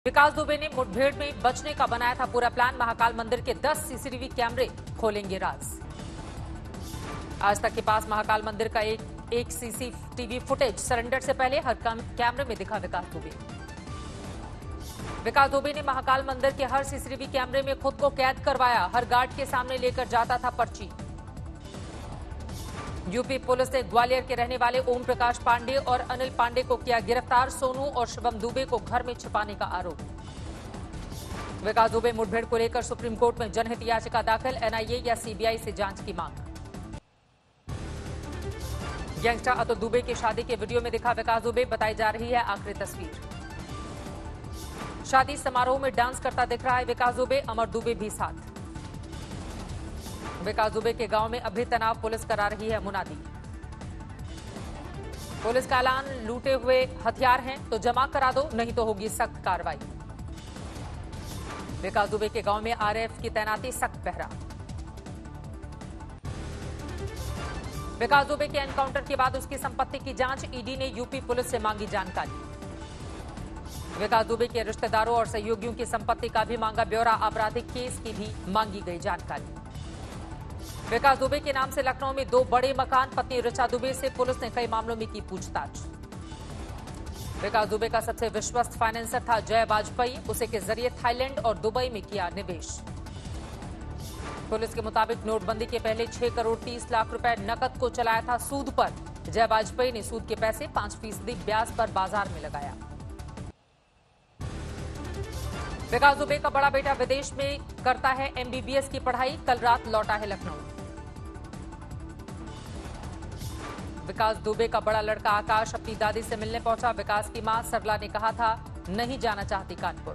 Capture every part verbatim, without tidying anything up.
विकास दुबे ने मुठभेड़ में बचने का बनाया था पूरा प्लान। महाकाल मंदिर के दस सीसीटीवी कैमरे खोलेंगे राज। आज तक के पास महाकाल मंदिर का एक एक सीसीटीवी फुटेज सरेंडर से पहले हर कैमरे में दिखा विकास दुबे। विकास दुबे ने महाकाल मंदिर के हर सीसीटीवी कैमरे में खुद को कैद करवाया। हर गार्ड के सामने लेकर जाता था पर्ची। यूपी पुलिस ने ग्वालियर के रहने वाले ओम प्रकाश पांडे और अनिल पांडे को किया गिरफ्तार। सोनू और शिवम दुबे को घर में छिपाने का आरोप। विकास दुबे मुठभेड़ को लेकर सुप्रीम कोर्ट में जनहित याचिका दाखिल। एनआईए या सीबीआई से जांच की मांग। गैंगस्टर अतुल दुबे की शादी के वीडियो में दिखा विकास दुबे। बताई जा रही है आखिरी तस्वीर। शादी समारोह में डांस करता दिख रहा है विकास दुबे। अमर दुबे भी साथ। विकास दुबे के गांव में अभी तनाव। पुलिस करा रही है मुनादी। पुलिस का ऐलान, लूटे हुए हथियार हैं तो जमा करा दो, नहीं तो होगी सख्त कार्रवाई। विकास दुबे के गांव में आरएएफ की तैनाती, सख्त पहरा। विकास दुबे के एनकाउंटर के बाद उसकी संपत्ति की जांच। ईडी ने यूपी पुलिस से मांगी जानकारी। विकास दुबे के रिश्तेदारों और सहयोगियों की संपत्ति का भी मांगा ब्यौरा। आपराधिक केस की भी मांगी गई जानकारी। विकास दुबे के नाम से लखनऊ में दो बड़े मकान। पत्नी ऋचा दुबे से पुलिस ने कई मामलों में की पूछताछ। विकास दुबे का सबसे विश्वस्त फाइनेंसर था जय वाजपेयी। उसे के जरिए थाईलैंड और दुबई में किया निवेश। पुलिस के मुताबिक नोटबंदी के पहले छह करोड़ तीस लाख रुपए नकद को चलाया था सूद पर। जय वाजपेयी ने सूद के पैसे पांच फीसदी ब्याज पर बाजार में लगाया। विकास दुबे का बड़ा बेटा विदेश में करता है एमबीबीएस की पढ़ाई। कल रात लौटा है लखनऊ। विकास दुबे का बड़ा लड़का आकाश अपनी दादी से मिलने पहुंचा। विकास की मां सरला ने कहा था नहीं जाना चाहती कानपुर।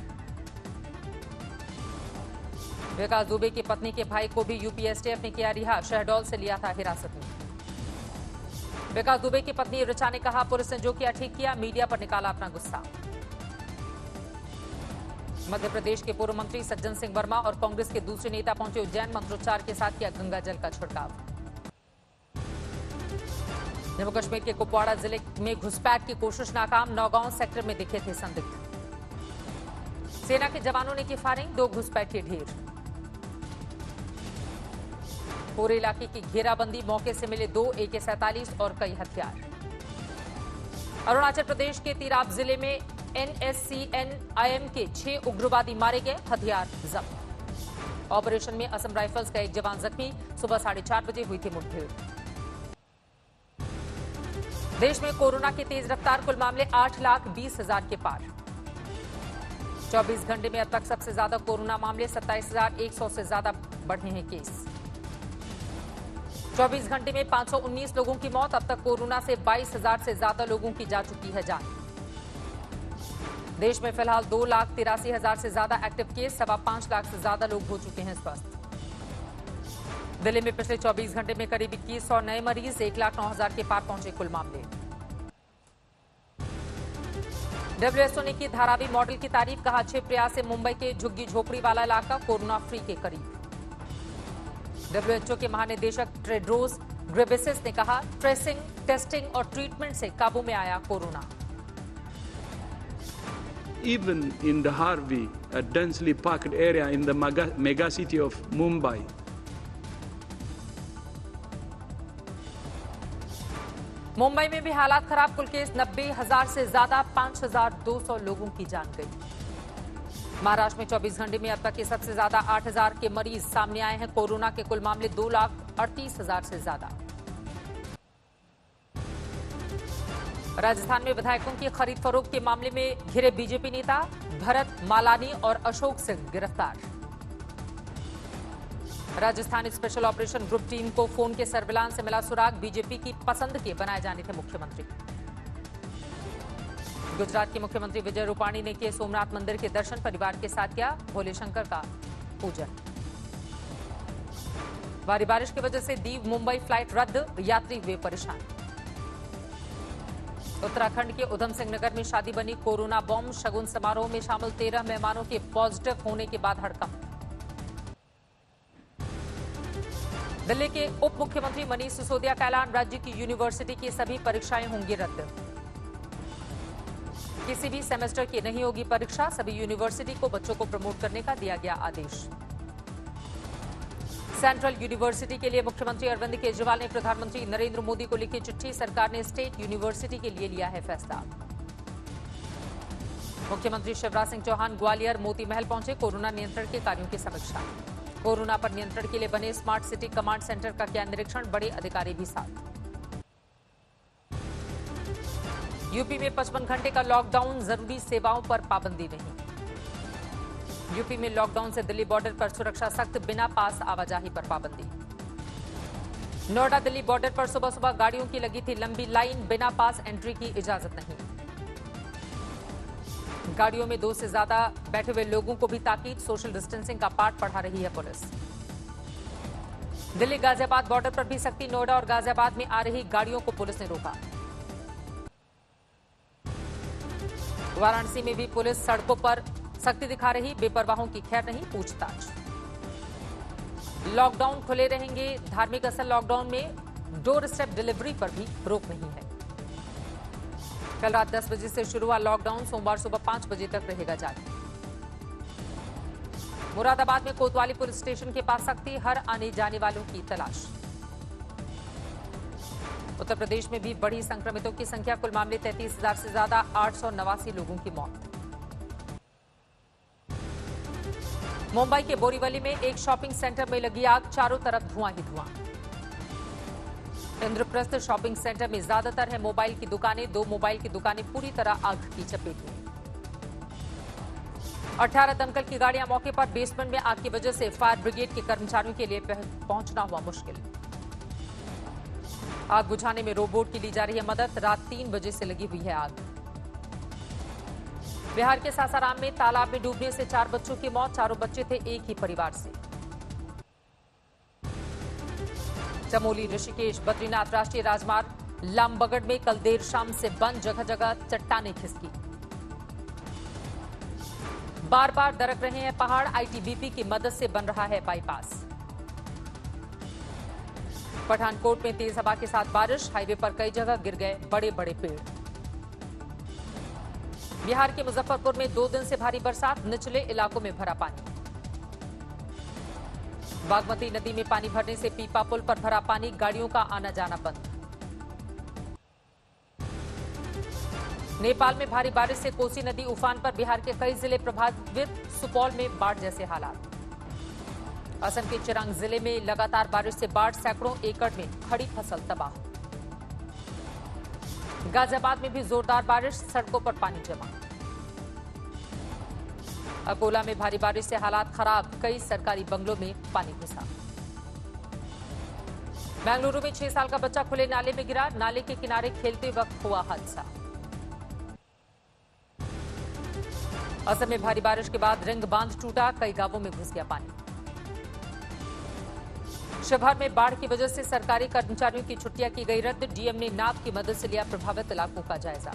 विकास दुबे की पत्नी के भाई को भी यूपी एसटीएफ ने किया रिहा। शहडोल से लिया था हिरासत में। विकास दुबे की पत्नी ऋचा ने कहा पुलिस ने जो किया ठीक किया। मीडिया पर निकाला अपना गुस्सा। मध्य प्रदेश के पूर्व मंत्री सज्जन सिंह वर्मा और कांग्रेस के दूसरे नेता पहुंचे उज्जैन। मंत्रोच्चार के साथ किया गंगा जल का छिड़काव। जम्मू कश्मीर के कुपवाड़ा जिले में घुसपैठ की कोशिश नाकाम। नौगांव सेक्टर में दिखे थे संदिग्ध। सेना के जवानों ने की फायरिंग। दो घुसपैठिए ढेर। पूरे इलाके की घेराबंदी। मौके से मिले दो एके सैंतालीस और कई हथियार। अरुणाचल प्रदेश के तिराप जिले में एनएससीएनआईएम के छह उग्रवादी मारे गए। हथियार जब्त। ऑपरेशन में असम राइफल्स का एक जवान जख्मी। सुबह साढ़े चार बजे हुई थी मुठभेड़। देश में कोरोना की तेज रफ्तार। कुल मामले आठ लाख बीस हजार के पार। चौबीस घंटे में अब तक सबसे ज्यादा कोरोना मामले। सत्ताईस हजार एक सौ से ज्यादा बढ़े हैं केस। चौबीस घंटे में पांच सौ उन्नीस लोगों की मौत। अब तक कोरोना से बाईस हजार से ज्यादा लोगों की जा चुकी है जान। देश में फिलहाल दो लाख तिरासी हजार से ज्यादा एक्टिव केस। सवा पांच लाख से ज्यादा लोग हो चुके हैं स्वस्थ। दिल्ली में पिछले चौबीस घंटे में करीब इक्कीस सौ नए मरीज। एक लाख नौ हजार के पार पहुंचे कुल मामले। डब्ल्यूएचओ ने की धारावी मॉडल की तारीफ। कहा अच्छे प्रयास से मुंबई के झुग्गी झोपड़ी वाला इलाका कोरोना फ्री के करीब। डब्ल्यूएचओ के महानिदेशक टेड्रोस घेब्रेयेसस ने कहा ट्रेसिंग, टेस्टिंग और ट्रीटमेंट से काबू में आया corona. Even in the Harvey, a densely packed area in the mega, mega city of Mumbai, Mumbai में भी हालात खराब। कुल केस नब्बे हजार से ज्यादा। पांच हजार दो सौ लोगों की जान गई। महाराष्ट्र में चौबीस घंटे में अब तक के सबसे ज्यादा आठ हजार के मरीज सामने आए हैं। कोरोना के कुल मामले दो लाख अड़तीस हजार से ज्यादा। राजस्थान में विधायकों की खरीद फरोख्त के मामले में घिरे बीजेपी नेता। भरत मालानी और अशोक सिंह गिरफ्तार। Rajasthan special operation group team को फोन के सर्विलांस से मिला सुराग। बीजेपी की पसंद के बनाए जाने थे मुख्यमंत्री। गुजरात के मुख्यमंत्री विजय रूपाणी ने किए सोमनाथ मंदिर के दर्शन। परिवार के साथ किया भोले शंकर का पूजन। भारी बारिश की वजह से दीव मुंबई फ्लाइट रद्द। यात्री हुए परेशान। उत्तराखंड के उधम सिंह नगर में शादी बनी कोरोना बॉम्ब। शगुन समारोह में शामिल तेरह मेहमानों के पॉजिटिव होने के बाद हड़कंप। दिल्ली के उप मुख्यमंत्री मनीष सिसोदिया का ऐलान। राज्य की यूनिवर्सिटी की सभी परीक्षाएं होंगी रद्द। किसी भी सेमेस्टर की नहीं होगी परीक्षा, सभी यूनिवर्सिटी को बच्चों को प्रमोट करने का दिया गया आदेश। सेंट्रल यूनिवर्सिटी के लिए मुख्यमंत्री अरविंद केजरीवाल ने प्रधानमंत्री नरेंद्र मोदी को लिखी चिट्ठी, सरकार ने स्टेट यूनिवर्सिटी के लिए लिया है फैसला। मुख्यमंत्री शिवराज सिंह चौहान ग्वालियर मोती महल पहुंचे, कोरोना नियंत्रण के कार्यों की समीक्षा। कोरोना पर नियंत्रण के लिए बने स्मार्ट सिटी कमांड सेंटर का किया निरीक्षण, बड़े अधिकारी भी साथ। यूपी में पचपन घंटे का लॉकडाउन, जरूरी सेवाओं पर पाबंदी नहीं। यूपी में लॉकडाउन से दिल्ली बॉर्डर पर सुरक्षा सख्त, बिना पास आवाजाही पर पाबंदी। नोएडा दिल्ली बॉर्डर पर सुबह सुबह गाड़ियों की लगी थी लंबी लाइन, बिना पास एंट्री की इजाजत नहीं। गाड़ियों में दो से ज्यादा बैठे हुए लोगों को भी ताकीद, सोशल डिस्टेंसिंग का पाठ पढ़ा रही है पुलिस। दिल्ली गाजियाबाद बॉर्डर पर भी सख्ती, नोएडा और गाजियाबाद में आ रही गाड़ियों को पुलिस ने रोका। वाराणसी में भी पुलिस सड़कों पर सख्ती दिखा रही, बेपरवाहों की खैर नहीं, पूछताछ। लॉकडाउन खुले रहेंगे, धार्मिक स्थल लॉकडाउन में डोर स्टेप डिलीवरी पर भी रोक नहीं है। कल रात दस बजे से शुरू हुआ लॉकडाउन सोमवार सुबह पांच बजे तक रहेगा जारी। मुरादाबाद में कोतवाली पुलिस स्टेशन के पास सख्ती, हर आने जाने वालों की तलाश। उत्तर प्रदेश में भी बढ़ी संक्रमितों की संख्या, कुल मामले तैंतीस हजार से ज्यादा, आठ सौ नवासी लोगों की मौत। मुंबई के बोरीवली में एक शॉपिंग सेंटर में लगी आग, चारों तरफ धुआं ही धुआं। इंद्रप्रस्थ शॉपिंग सेंटर में ज्यादातर है मोबाइल की दुकानें, दो मोबाइल की दुकानें पूरी तरह आग की चपेट में। अठारह दमकल की गाड़ियां मौके पर, बेसमेंट में आग की वजह से फायर ब्रिगेड के कर्मचारियों के लिए पहुंचना हुआ मुश्किल। आग बुझाने में रोबोट की ली जा रही है मदद, रात तीन बजे से लगी हुई है आग। बिहार के सासाराम में तालाब में डूबने से चार बच्चों की मौत, चारों बच्चे थे एक ही परिवार से। चमोली ऋषिकेश बद्रीनाथ राष्ट्रीय राजमार्ग लामबगड़ में कल देर शाम से बंद, जगह जगह चट्टानें खिसकी। बार बार दरक रहे हैं पहाड़, आईटीबीपी की मदद से बन रहा है बाईपास। पठानकोट में तेज हवा के साथ बारिश, हाईवे पर कई जगह गिर गए बड़े बड़े पेड़। बिहार के मुजफ्फरपुर में दो दिन से भारी बरसात, निचले इलाकों में भरा पानी। बागमती नदी में पानी भरने से पीपा पुल पर भरा पानी, गाड़ियों का आना जाना बंद। नेपाल में भारी बारिश से कोसी नदी उफान पर, बिहार के कई जिले प्रभावित, सुपौल में बाढ़ जैसे हालात। असम के चिरांग जिले में लगातार बारिश से बाढ़, सैकड़ों एकड़ में खड़ी फसल तबाह। गाजियाबाद में भी जोरदार बारिश, सड़कों पर पानी जमा। अकोला में भारी बारिश से हालात खराब, कई सरकारी बंगलों में पानी घुसा। बेंगलुरु में छह साल का बच्चा खुले नाले में गिरा, नाले के किनारे खेलते वक्त हुआ हादसा। असम में भारी बारिश के बाद रिंग बांध टूटा, कई गांवों में घुस गया पानी। शिवहर में बाढ़ की वजह से सरकारी कर्मचारियों की छुट्टियां की गई रद्द, डीएम ने नाव की मदद से लिया प्रभावित इलाकों का जायजा।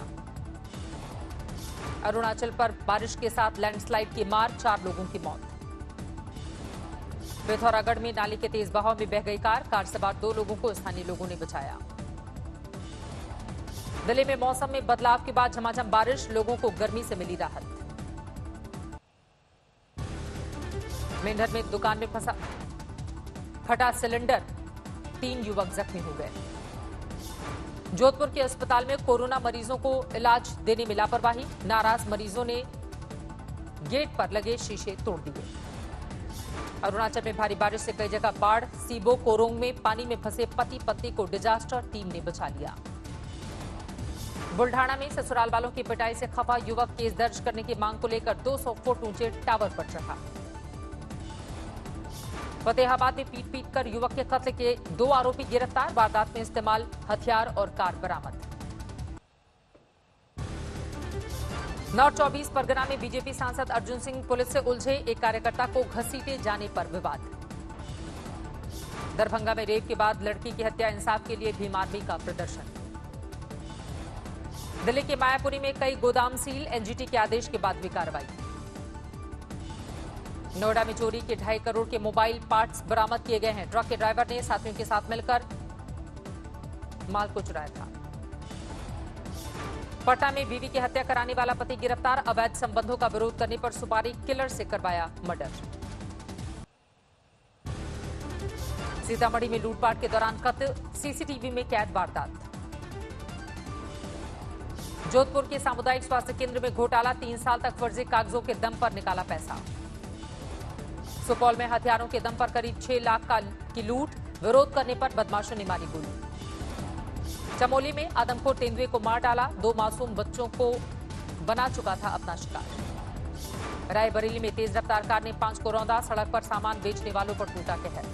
अरुणाचल पर बारिश के साथ लैंडस्लाइड की मार, चार लोगों की मौत। पिथौरागढ़ में नाले के तेज बहाव में बह गई कार, कार सवार दो लोगों को स्थानीय लोगों ने बचाया। दिल्ली में मौसम में बदलाव के बाद झमाझम बारिश, लोगों को गर्मी से मिली राहत। मेंढर में दुकान में फंसा फटा सिलेंडर, तीन युवक जख्मी हो गए। जोधपुर के अस्पताल में कोरोना मरीजों को इलाज देने में लापरवाही, नाराज मरीजों ने गेट पर लगे शीशे तोड़ दिए। अरुणाचल में भारी बारिश से कई जगह बाढ़, सीबो कोरोंग में पानी में फंसे पति पत्नी को डिजास्टर टीम ने बचा लिया। बुल्ढाना में ससुराल वालों की पिटाई से खफा युवक केस दर्ज करने की मांग को लेकर दो सौ फुट ऊंचे टावर पर चढ़ा। फतेहाबाद में पीट पीट कर युवक के कत्ल के दो आरोपी गिरफ्तार, वारदात में इस्तेमाल हथियार और कार बरामद। नॉर्थ चौबीस परगना में बीजेपी सांसद अर्जुन सिंह पुलिस से उलझे, एक कार्यकर्ता को घसीटे जाने पर विवाद। दरभंगा में रेप के बाद लड़की की हत्या, इंसाफ के लिए भीम आर्मी का प्रदर्शन। दिल्ली के मायापुरी में कई गोदाम सील, एनजीटी के आदेश के बाद भी कार्रवाई। नोएडा में चोरी के ढाई करोड़ के मोबाइल पार्ट्स बरामद किए गए हैं, ट्रक के ड्राइवर ने साथियों के साथ मिलकर माल को चुराया था। पटना में बीवी की हत्या कराने वाला पति गिरफ्तार। अवैध संबंधों का विरोध करने पर सुपारी किलर से करवाया मर्डर। सीतामढ़ी में लूटपाट के दौरान कत्ल, सीसीटीवी में कैद वारदात। जोधपुर के सामुदायिक स्वास्थ्य केंद्र में घोटाला, तीन साल तक फर्जी कागजों के दम पर निकाला पैसा। सुपौल में हथियारों के दम पर करीब छह लाख का की लूट, विरोध करने पर बदमाशों ने मारी गोली। चमोली में आदमखोर तेंदुए को मार डाला, दो मासूम बच्चों को बना चुका था अपना शिकार। रायबरेली में तेज रफ्तार कार ने पांच को रौंदा, सड़क पर सामान बेचने वालों पर टूटा कहर।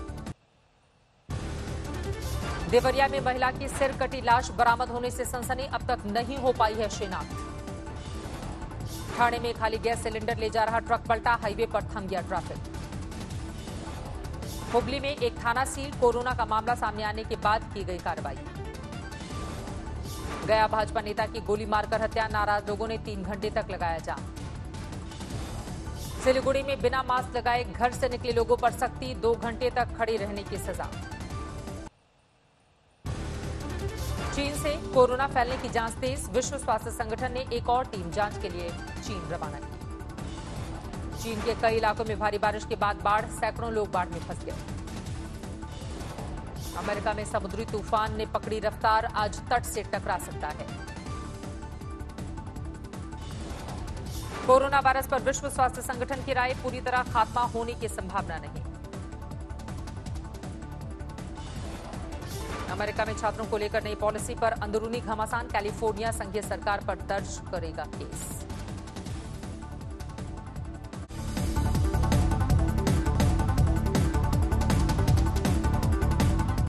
देवरिया में महिला की सिर कटी लाश बरामद होने से सनसनी, अब तक नहीं हो पाई है शिनाख्त। ठाणे में खाली गैस सिलेंडर ले जा रहा ट्रक पलटा, हाईवे पर थम गया ट्रैफिक। हुबली में एक थाना सील, कोरोना का मामला सामने आने के बाद की गई कार्रवाई। गया भाजपा नेता की गोली मारकर हत्या, नाराज लोगों ने तीन घंटे तक लगाया जाम। सिलीगुड़ी में बिना मास्क लगाए घर से निकले लोगों पर सख्ती, दो घंटे तक खड़े रहने की सजा। चीन से कोरोना फैलने की जांच तेज, विश्व स्वास्थ्य संगठन ने एक और टीम जांच के लिए चीन रवाना की। चीन के कई इलाकों में भारी बारिश के बाद बाढ़, सैकड़ों लोग बाढ़ में फंस गए। अमेरिका में समुद्री तूफान ने पकड़ी रफ्तार, आज तट से टकरा सकता है। कोरोना वायरस पर विश्व स्वास्थ्य संगठन की राय, पूरी तरह खात्मा होने की संभावना नहीं। अमेरिका में छात्रों को लेकर नई पॉलिसी पर अंदरूनी घमासान, कैलिफोर्निया संघीय सरकार पर दर्ज करेगा केस।